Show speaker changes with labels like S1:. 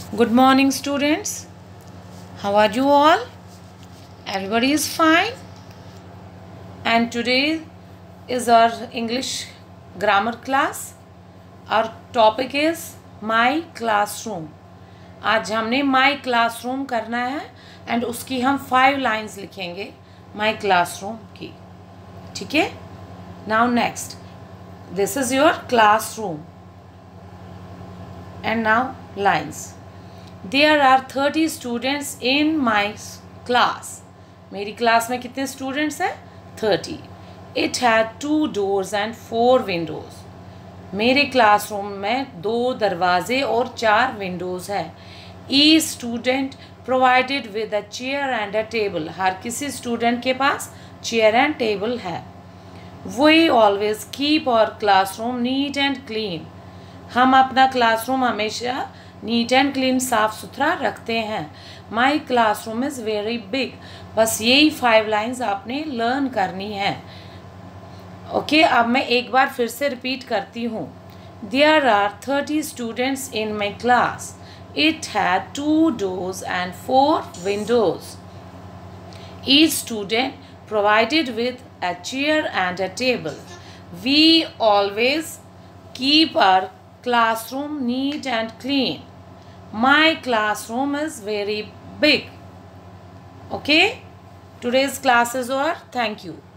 S1: Good morning, students. How are you all? Everybody is fine. And today is our English grammar class. Our topic is My Classroom. आज हमने My Classroom करना है and उसकी हम 5 lines लिखेंगे My Classroom की. ठीक है? Now next. This is your classroom. And now lines. There are 30 students in my class. मेरी क्लास में कितने स्टूडेंट्स हैं? 30. It had 2 doors and 4 windows. मेरे क्लासरूम में 2 दरवाजे और 4 विंडोज़ हैं. Each student provided with a chair and a table. हर किसी स्टूडेंट के पास चेयर एंड टेबल है. We always keep our classroom neat and clean. हम अपना क्लासरूम हमेशा नीट एंड क्लीन साफ़ सुथरा रखते हैं. My classroom is very big. बस यही 5 लाइन्स आपने लर्न करनी है. ओके, अब मैं एक बार फिर से रिपीट करती हूँ. There are 30 students in my class. It had 2 doors and 4 windows. Each student provided with a chair and a table. We always keep our classroom neat and clean. My classroom is very big. Okay? Today's class is over. Thank you.